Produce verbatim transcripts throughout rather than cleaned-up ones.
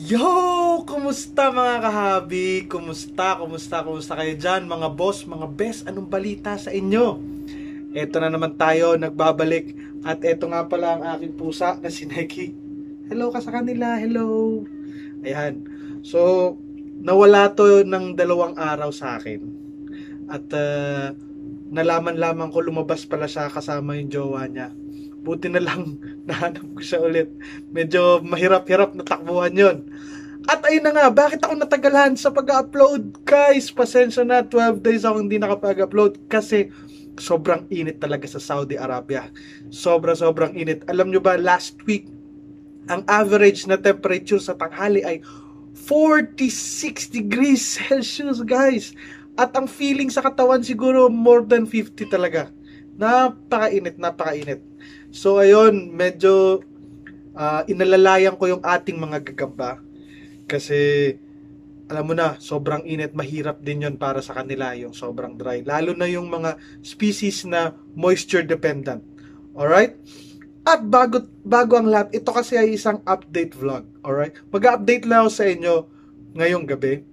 Yo! Kumusta mga kahabi? Kumusta? Kumusta? Kumusta kayo dyan? Mga boss, mga best, anong balita sa inyo? Eto na naman tayo, nagbabalik. At eto nga pala ang aking pusa na si Nike. Hello ka sa kanila, hello! Ayan. So, nawala to ng dalawang araw sa akin. At uh, nalaman lamang ko lumabas pala siya kasama yung jowa niya. Buti na lang nahanap ko siya ulit. Medyo mahirap-hirap na takbuhan yon. At ayun na nga, bakit ako natagalan sa pag-upload? Guys, pasensya na, twelve days ako hindi nakapag-upload kasi sobrang init talaga sa Saudi Arabia. Sobra-sobrang init. Alam nyo ba, last week, ang average na temperature sa tanghali ay forty-six degrees Celsius, guys. At ang feeling sa katawan siguro more than fifty talaga. Napakainit, napakainit. So ayun, medyo uh, inalalayan ko yung ating mga gagamba kasi alam mo na, sobrang init, mahirap din yon para sa kanila yung sobrang dry. Lalo na yung mga species na moisture dependent. Alright? At bago, bago ang lahat, ito kasi ay isang update vlog. Alright? Mag-update lang ako sa inyo ngayong gabi.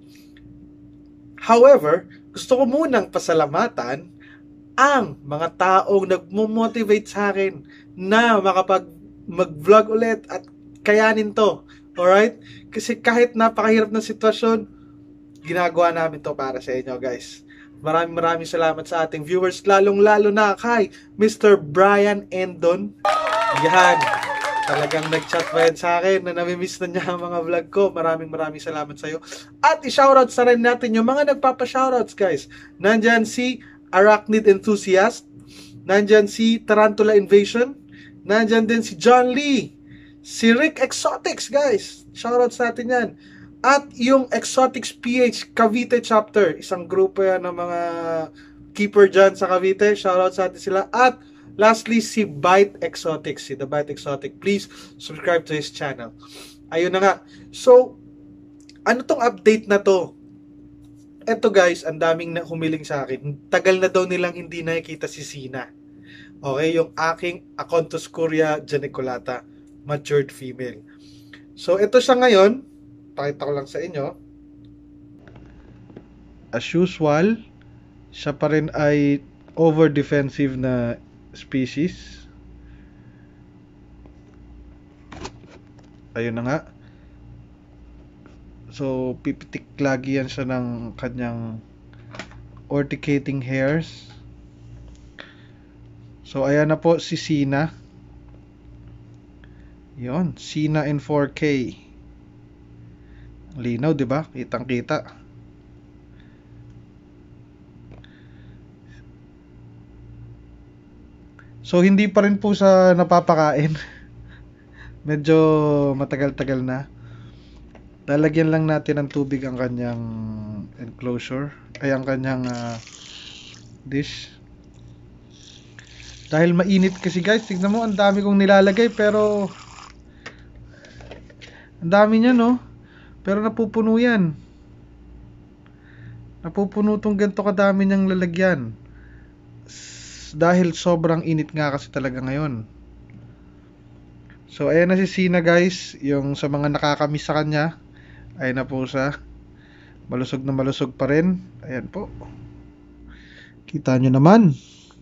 However, gusto ko munang pasalamatan ang mga taong nagmo-motivate sa akin na makapag mag-vlog ulit at kayanin to. Alright? Kasi kahit napakahirap na sitwasyon, ginagawa namin to para sa inyo, guys. Maraming maraming salamat sa ating viewers, lalong-lalo na kay Mister Brian Endon. Yan. Talagang nag-chat pa yan sa akin na namimiss na niya ang mga vlog ko. Maraming maraming salamat sa iyo. At i-shoutout sa rin natin yung mga nagpapa-shoutouts, guys. Nandyan si Arachnid Enthusiast, nandyan si Tarantula Invasion, nandyan din si John Lee, si Rick Exotics, guys. Shoutout sa atin yan. At yung Exotics P H Cavite Chapter, isang grupo yan ng mga keeper dyan sa Cavite. Shoutout sa atin sila. At lastly, si Byte Exotics, si The Byte Exotic. Please subscribe to his channel. Ayun na nga. So, ano tong update na to? Eto guys, ang daming na humiling sa akin. Tagal na daw nilang hindi nakikita si Sina. Okay, yung aking Aconthus Curia geniculata, matured female. So, ito siya ngayon. Pakita ko lang sa inyo. As usual, siya pa rin ay over-defensive na species. Ayun na nga. So, pipitik lagi yan siya ng kanyang urticating hairs. So, ayan na po si Sina. Yon, Sina in four K. Linaw, di ba? Kitang-kita. So, hindi pa rin po sa napapakain. Medyo matagal-tagal na. Lalagyan lang natin ng tubig ang kanyang enclosure, ay ang kanyang uh, dish. Dahil mainit kasi guys, tignan mo, ang dami kong nilalagay pero ang dami niya, no? Pero napupuno yan. Napupuno tong ganito kadami niyang lalagyan. Dahil sobrang init nga kasi talaga ngayon. So ayan na si Sina, guys. Yung sa mga nakakamiss sa kanya, ayun na po siya. Malusog na malusog pa rin. Ayan po. Kita nyo naman.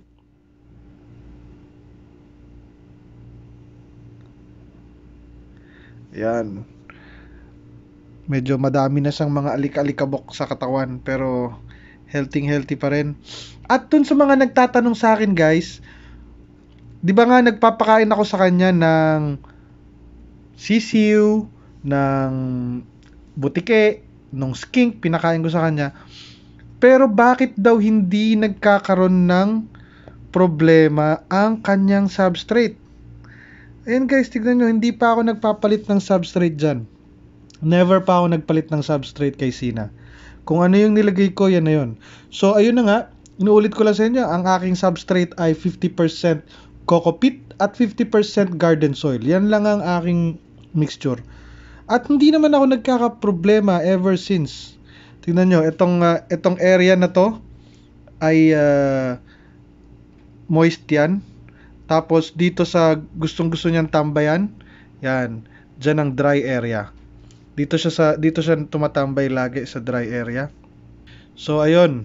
Ayan. Medyo madami na siyang mga alik-alikabok sa katawan, pero healthy healthy pa rin. At dun sa mga nagtatanong sa akin, guys, di ba nga nagpapakain ako sa kanya ng sisiw, ng butike, nung skink, pinakain ko sa kanya. Pero bakit daw hindi nagkakaroon ng problema ang kanyang substrate? Ayan guys, tignan nyo, hindi pa ako nagpapalit ng substrate dyan. Never pa ako nagpalit ng substrate kay Sina. Kung ano yung nilagay ko, yan na yun. So ayun na nga, inuulit ko lang sa inyo, ang aking substrate ay fifty percent coco peat at fifty percent garden soil. Yan lang ang aking mixture. At hindi naman ako nagkaka-problema ever since. Tingnan nyo, itong, uh, itong area na to ay uh, moist yan. Tapos dito sa gustong gusto niyang tambayan, yan, dyan ang dry area. Dito siya sa dito siya tumatambay lagi sa dry area. So ayun.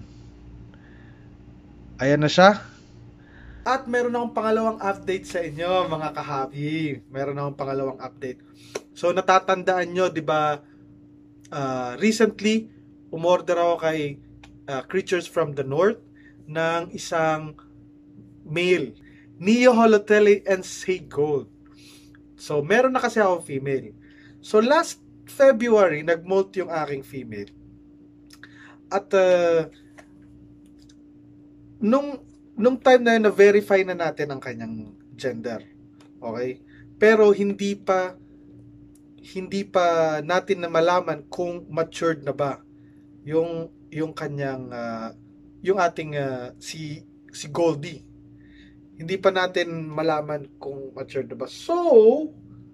Ayan na siya. At meron akong pangalawang update sa inyo, mga kahabi. Meron akong pangalawang update. So natatandaan nyo, 'di ba? Uh, recently, umorder ako kay uh, Creatures from the North ng isang male, Neo Holotele and Say Gold. So meron na kasi ako female. So last February, nag-molt yung aking female. At uh, nung nung time na yun, na-verify na natin ang kanyang gender. Okay? Pero hindi pa hindi pa natin na malaman kung matured na ba yung yung kanyang uh, yung ating uh, si si Goldie. Hindi pa natin malaman kung matured na ba. So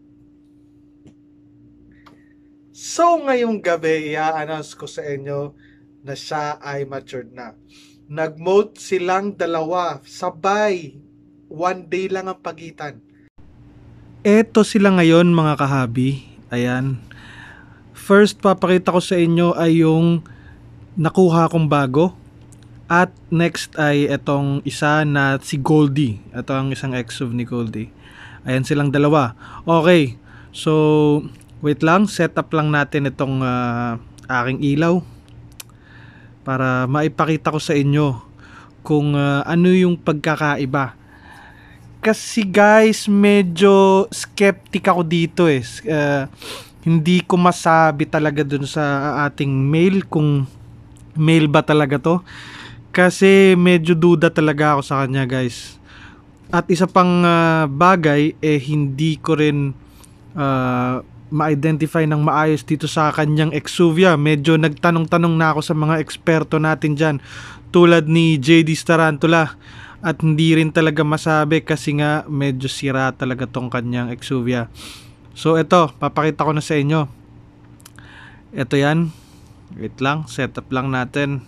So ngayong gabi, i-announce ko sa inyo na siya ay matured na. Nag-molt silang dalawa, sabay. One day lang ang pagitan. Eto sila ngayon, mga kahabi. Ayan. First, papakita ko sa inyo ay yung nakuha kong bago. At next ay etong isa na si Goldie. Ito ang isang ex-of ni Goldie. Ayan silang dalawa. Okay. So wait lang, set up lang natin itong uh, aking ilaw para maipakita ko sa inyo kung uh, ano yung pagkakaiba. Kasi guys, medyo skeptic ako dito eh. Uh, hindi ko masabi talaga dun sa ating mail kung mail ba talaga to. Kasi medyo duda talaga ako sa kanya guys. At isa pang uh, bagay, eh hindi ko rin uh, ma-identify ng maayos dito sa kanyang exuvia. Medyo nagtanong-tanong na ako sa mga eksperto natin dyan, tulad ni J D Starantula, at hindi rin talaga masabi kasi nga medyo sira talaga tong kanyang exuvia. So ito, papakita ko na sa inyo. Ito yan. Wait lang, setup lang natin.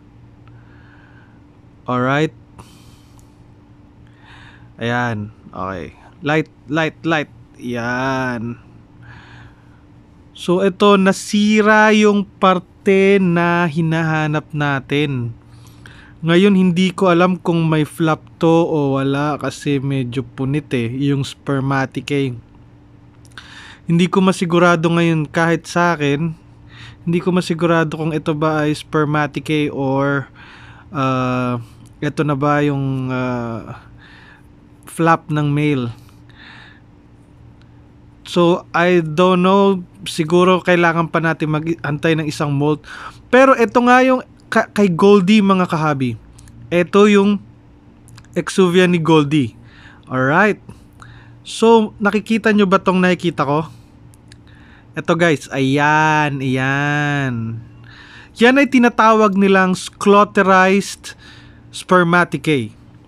Alright. Ayan, okay. Light, light, light. Yan. So ito, nasira yung parte na hinahanap natin. Ngayon hindi ko alam kung may flap to o wala kasi medyo punit eh, yung spermaticay. Hindi ko masigurado ngayon kahit sa akin. Hindi ko masigurado kung ito ba ay spermaticay or uh, ito na ba yung uh, flap ng male. So I don't know, siguro kailangan pa natin mag-antay ng isang molt. Pero ito nga yung ka- kay Goldie, mga kahabi. Ito yung exuvia ni Goldie. Alright. So nakikita nyo ba tong nakikita ko? Ito guys, ayan, ayan. Yan ay tinatawag nilang scleroticized spermaticay.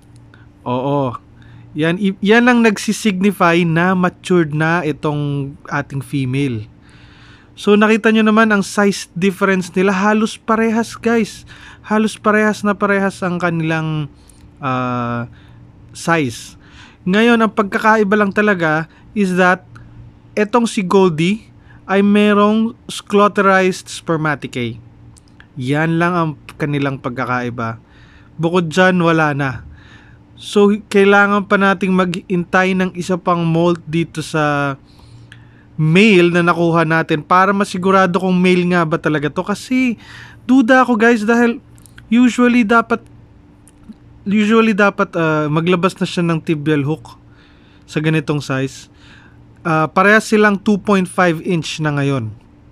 Oo. Yan, yan ang nagsisignify na matured na itong ating female. So nakita nyo naman ang size difference nila, halos parehas guys. Halos parehas na parehas ang kanilang uh, size. Ngayon, ang pagkakaiba lang talaga is that etong si Goldie ay merong scleroticized spermaticay. Yan lang ang kanilang pagkakaiba. Bukod dyan, wala na. So, kailangan pa nating mag-intay ng isa pang molt dito sa male na nakuha natin para masigurado kung male nga ba talaga to. Kasi, duda ako guys dahil usually dapat usually dapat uh, maglabas na siya ng tibial hook sa ganitong size. Uh, parehas silang two point five inch na ngayon.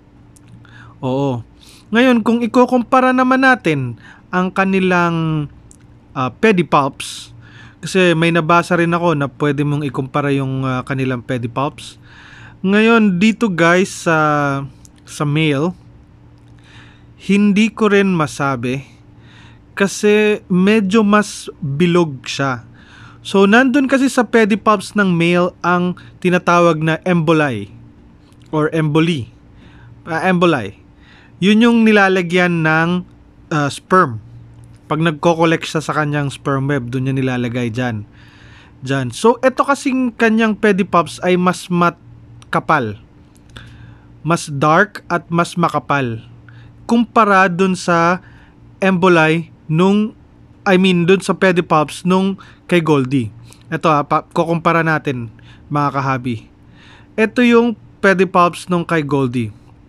Oo. Ngayon, kung ikukumpara naman natin ang kanilang uh, pedipalps, kasi may nabasa rin ako na pwede mong ikumpara yung uh, kanilang pedipalps. Ngayon, dito guys sa sa male, hindi ko rin masabi kasi medyo mas bilog siya. So, nandun kasi sa pedipalps ng male ang tinatawag na emboli or emboli. Uh, emboli. Yun yung nilalagyan ng uh, sperm. Pag nagko-collect siya sa kanyang sperm web, doon niya nilalagay dyan. dyan. So, ito kasing kanyang pedipalps ay mas mat kapal. mas dark at mas makapal kumpara dun sa emboli nung, I mean dun sa pedipalps nung kay Goldie. Ito ha, pa- kukumpara natin mga kahabi. Ito yung pedipalps nung kay Goldie.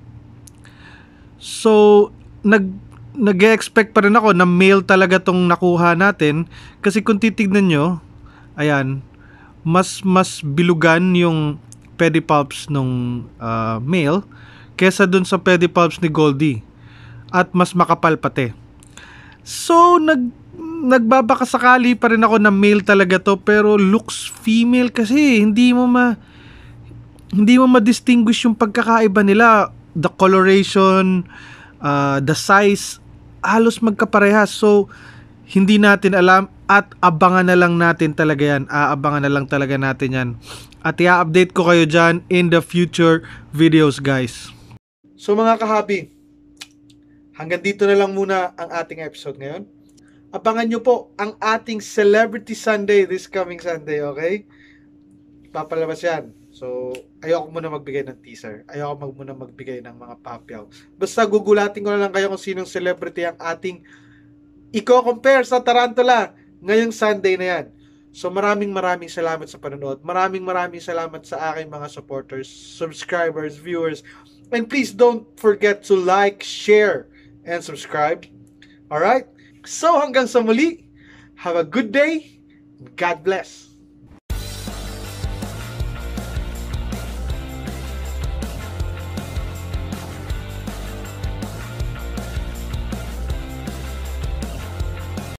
So, nag nag-expect pa rin ako na male talaga tong nakuha natin kasi kung titignan nyo, ayan, mas mas bilugan yung pedipalps nung uh, male kesa dun sa pedipalps ni Goldie at mas makapal pati. So, nag nagbabakasakali pa rin ako na male talaga to pero looks female kasi hindi mo ma hindi mo ma-distinguish yung pagkakaiba nila, the coloration, uh, the size, halos magkaparehas. So, hindi natin alam at abangan na lang natin talaga yan. Aabangan na lang talaga natin yan. At i-update ko kayo dyan in the future videos, guys. So, mga kahabi, hanggang dito na lang muna ang ating episode ngayon. Abangan nyo po ang ating Celebrity Sunday this coming Sunday, okay? Papalabas yan. So, ayoko muna magbigay ng teaser. Ayoko mag muna magbigay ng mga papyaw. Basta gugulatin ko na lang kayo kung sinong celebrity ang ating i-compare sa Tarantula ngayong Sunday na yan. So, maraming maraming salamat sa panonood. Maraming maraming salamat sa aking mga supporters, subscribers, viewers. And please don't forget to like, share, and subscribe. Alright? So, hanggang sa muli, have a good day. God bless.